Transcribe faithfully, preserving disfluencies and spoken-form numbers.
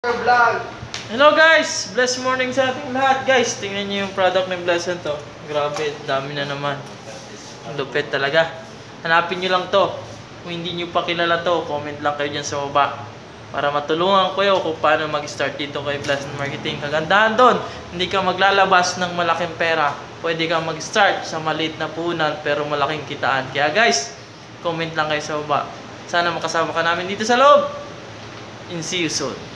Vlog. Hello guys! Blessed morning sa ating lahat guys. Tingnan niyo yung product ng Blessed to. Grabe, dami na naman. Ang lupit talaga. Hanapin niyo lang to. Kung hindi niyo pa kilala to, comment lang kayo dyan sa baba. Para matulungan ko kayo kung paano mag-start dito kay Blessed Marketing. Kagandahan doon, hindi ka maglalabas ng malaking pera. Pwede kang mag-start sa maliit na puhunan pero malaking kitaan. Kaya guys, comment lang kayo sa baba. Sana makasama ka namin dito sa loob. And see you soon.